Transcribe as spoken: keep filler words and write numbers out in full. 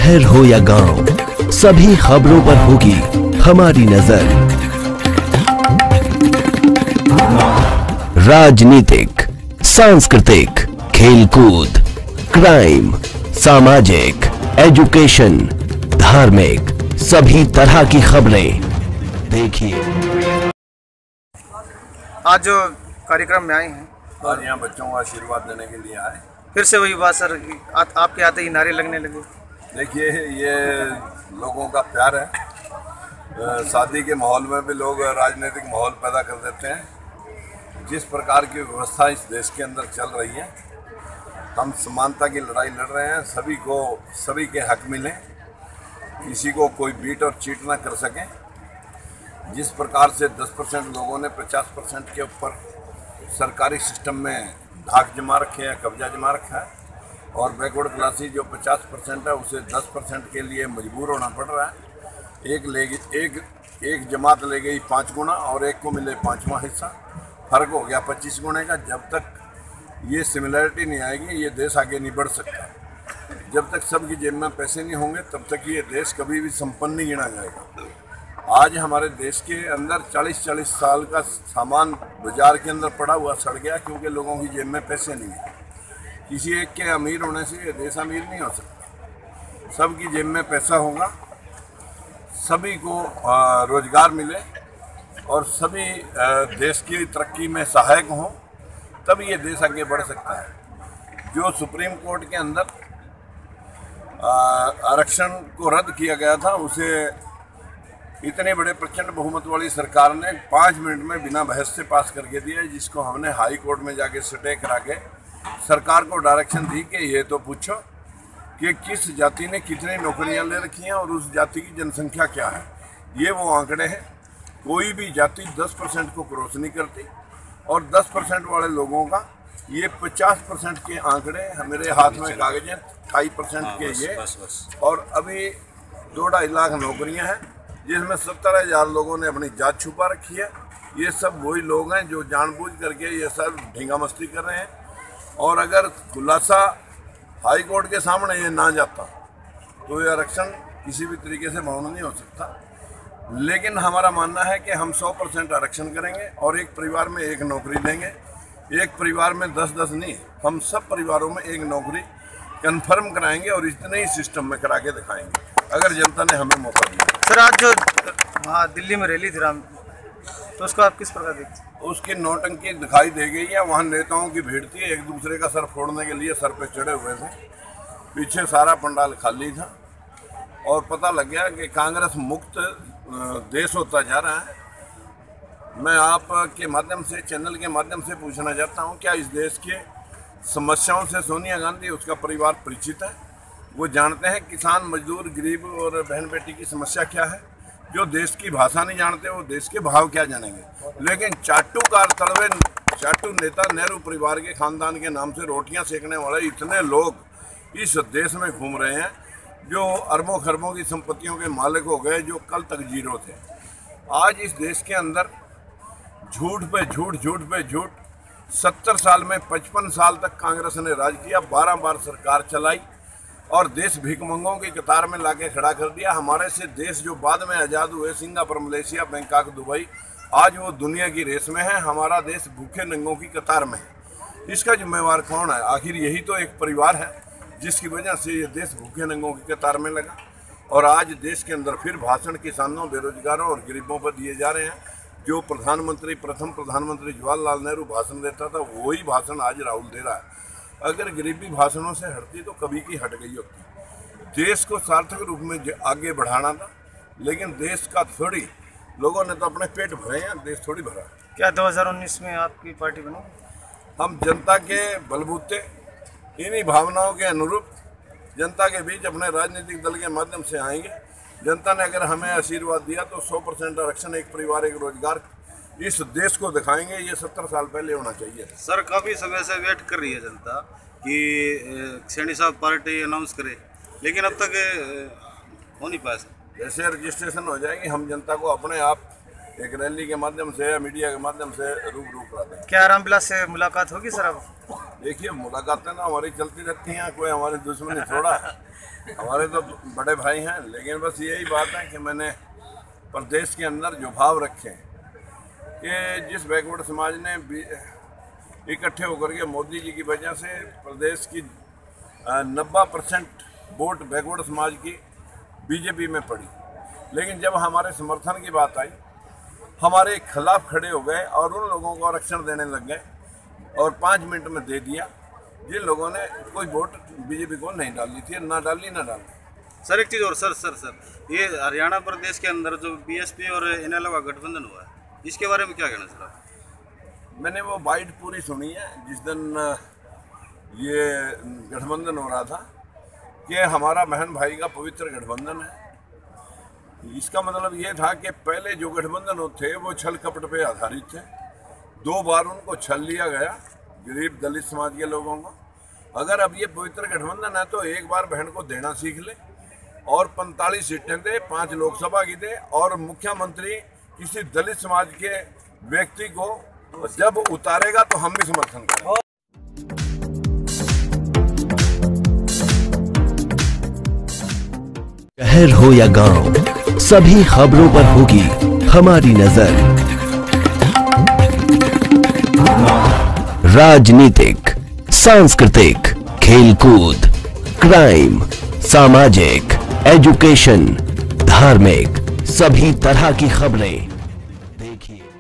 शहर हो या गांव, सभी खबरों पर होगी हमारी नजर। राजनीतिक, सांस्कृतिक, खेलकूद, क्राइम, सामाजिक, एजुकेशन, धार्मिक, सभी तरह की खबरें देखिए। आज जो कार्यक्रम में आए हैं, आज यहाँ बच्चों को आशीर्वाद देने के लिए आए। फिर से वही बात सर, आ, आपके आते ही नारे लगने लगे। देखिए, ये लोगों का प्यार है। शादी के माहौल में भी लोग राजनीतिक माहौल पैदा कर देते हैं। जिस प्रकार की व्यवस्था इस देश के अंदर चल रही है, हम समानता की लड़ाई लड़ रहे हैं। सभी को सभी के हक मिले, किसी को कोई बीट और चीट ना कर सके। जिस प्रकार से दस परसेंट लोगों ने पचास परसेंट के ऊपर सरकारी सिस्टम में धाक जमा रखे हैं, कब्जा जमा रखा है, और बैकवर्ड क्लासेस जो पचास परसेंट है उसे दस परसेंट के लिए मजबूर होना पड़ रहा है। एक ले एक एक जमात ले गई पाँच गुना और एक को मिले पाँचवा हिस्सा, फर्क हो गया पच्चीस गुने का। जब तक ये सिमिलरिटी नहीं आएगी, ये देश आगे नहीं बढ़ सकता। जब तक सबकी जेब में पैसे नहीं होंगे, तब तक ये देश कभी भी संपन्न नहीं गिना जाएगा। आज हमारे देश के अंदर चालीस चालीस साल का सामान बाजार के अंदर पड़ा हुआ सड़ गया, क्योंकि लोगों की जेब में पैसे नहीं है। किसी एक के अमीर होने से ये देश अमीर नहीं हो सकता। सबकी जेब में पैसा होगा, सभी को रोजगार मिले और सभी देश की तरक्की में सहायक हों, तभी ये देश आगे बढ़ सकता है। जो सुप्रीम कोर्ट के अंदर आरक्षण को रद्द किया गया था, उसे इतने बड़े प्रचंड बहुमत वाली सरकार ने पाँच मिनट में बिना बहस से पास करके दिया, जिसको हमने हाई कोर्ट में जाके स्टे करा के सरकार को डायरेक्शन दी कि ये तो पूछो कि किस जाति ने कितनी नौकरियां ले रखी हैं और उस जाति की जनसंख्या क्या है। ये वो आंकड़े हैं। कोई भी जाति दस परसेंट को क्रॉस नहीं करती, और दस परसेंट वाले लोगों का ये पचास परसेंट के आंकड़े मेरे हाथ में कागज हैं, ढाई परसेंट के ये, और अभी दो ढाई लाख नौकरियाँ हैं, जिसमें सत्तर हजार लोगों ने अपनी जात छुपा रखी है। ये सब वही लोग हैं जो जानबूझ करके ये सब ढींगा मस्ती कर रहे हैं। और अगर खुलासा हाई कोर्ट के सामने ये ना जाता तो ये आरक्षण किसी भी तरीके से मान्य नहीं हो सकता। लेकिन हमारा मानना है कि हम सौ परसेंट आरक्षण करेंगे और एक परिवार में एक नौकरी देंगे। एक परिवार में दस दस नहीं, हम सब परिवारों में एक नौकरी कन्फर्म कराएंगे और इतने ही सिस्टम में करा के दिखाएंगे, अगर जनता ने हमें मौका दिया। सर, आज जो वहाँ दिल्ली में रैली थी राम, तो उसको आप किस प्रकार देखते हैं? उसकी नौटंकी दिखाई दे गई है। वहाँ नेताओं की भीड़ थी, एक दूसरे का सर फोड़ने के लिए सर पे चढ़े हुए थे। पीछे सारा पंडाल खाली था और पता लग गया कि कांग्रेस मुक्त देश होता जा रहा है। मैं आपके माध्यम से, चैनल के माध्यम से पूछना चाहता हूँ, क्या इस देश के समस्याओं से सोनिया गांधी, उसका परिवार परिचित है? वो जानते हैं किसान, मजदूर, गरीब और बहन बेटी की समस्या क्या है? जो देश की भाषा नहीं जानते, वो देश के भाव क्या जानेंगे? लेकिन चाटुकार तलवे चाटू नेता नेहरू परिवार के खानदान के नाम से रोटियां सेकने वाले इतने लोग इस देश में घूम रहे हैं, जो अरबों खरबों की संपत्तियों के मालिक हो गए, जो कल तक जीरो थे। आज इस देश के अंदर झूठ पे झूठ, झूठ पे झूठ, सत्तर साल में पचपन साल तक कांग्रेस ने राज किया, बारह बार सरकार चलाई और देश भिखमंगों की कतार में लाके खड़ा कर दिया। हमारे से देश जो बाद में आज़ाद हुए, सिंगापुर, मलेशिया, बैंकॉक, दुबई, आज वो दुनिया की रेस में है। हमारा देश भूखे नंगों की कतार में है। इसका जिम्मेवार कौन है? आखिर यही तो एक परिवार है जिसकी वजह से ये देश भूखे नंगों की कतार में लगा। और आज देश के अंदर फिर भाषण किसानों, बेरोजगारों और गरीबों पर दिए जा रहे हैं। जो प्रधानमंत्री, प्रथम प्रधानमंत्री जवाहरलाल नेहरू भाषण देता था, वही भाषण आज राहुल दे रहा है। अगर गरीबी भाषणों से हटती तो कभी की हट गई होती। देश को सार्थक रूप में आगे बढ़ाना था, लेकिन देश का थोड़ी, लोगों ने तो अपने पेट भरे हैं, देश थोड़ी भरा। क्या दो हज़ार उन्नीस में आपकी पार्टी बनी? हम जनता के बलबूते, इन्हीं भावनाओं के अनुरूप जनता के बीच अपने राजनीतिक दल के माध्यम से आएंगे। जनता ने अगर हमें आशीर्वाद दिया तो सौ परसेंट आरक्षण, एक परिवार एक रोजगार, इस देश को दिखाएंगे। ये सत्तर साल पहले होना चाहिए। सर, काफ़ी समय से वेट कर रही है जनता कि सैनी साहब पार्टी अनाउंस करे, लेकिन अब तक हो नहीं पाया। जैसे रजिस्ट्रेशन हो जाएगी, हम जनता को अपने आप एक रैली के माध्यम से या मीडिया के माध्यम से रूबरू कराते हैं। क्या रामविलास से मुलाकात होगी सर अब? देखिए, मुलाकातें ना हमारी चलती रहती हैं, कोई हमारी दुश्मनी थोड़ा है, हमारे तो बड़े भाई हैं। लेकिन बस यही बात है कि मैंने प्रदेश के अंदर जो भाव रखे कि जिस बैकवर्ड समाज ने इकट्ठे होकर के मोदी जी की वजह से प्रदेश की नब्बे परसेंट वोट बैकवर्ड समाज की बीजेपी में पड़ी, लेकिन जब हमारे समर्थन की बात आई हमारे खिलाफ खड़े हो गए और उन लोगों को आरक्षण देने लग गए और पाँच मिनट में दे दिया जिन लोगों ने कोई वोट बीजेपी को नहीं डाली थी, ना डाली ना डाली। सर एक चीज़ और सर सर सर ये हरियाणा प्रदेश के अंदर जो बीएसपी और इनेलो का गठबंधन हुआ है, इसके बारे में क्या कहना सर आप? मैंने वो बाइट पूरी सुनी है जिस दिन ये गठबंधन हो रहा था कि हमारा बहन भाई का पवित्र गठबंधन है। इसका मतलब ये था कि पहले जो गठबंधन थे वो छल कपट पे आधारित थे, दो बार उनको छल लिया गया गरीब दलित समाज के लोगों को। अगर अब ये पवित्र गठबंधन है तो एक बार बहन को देना सीख ले और पैंतालीस सीटें दे, पांच लोकसभा की दे और मुख्यमंत्री किसी दलित समाज के व्यक्ति को जब उतारेगा तो हम भी समर्थन करेंगे। शहर हो या गांव, सभी खबरों पर होगी हमारी नजर। राजनीतिक, सांस्कृतिक, खेलकूद, क्राइम, सामाजिक, एजुकेशन, धार्मिक, सभी तरह की खबरें देखिए।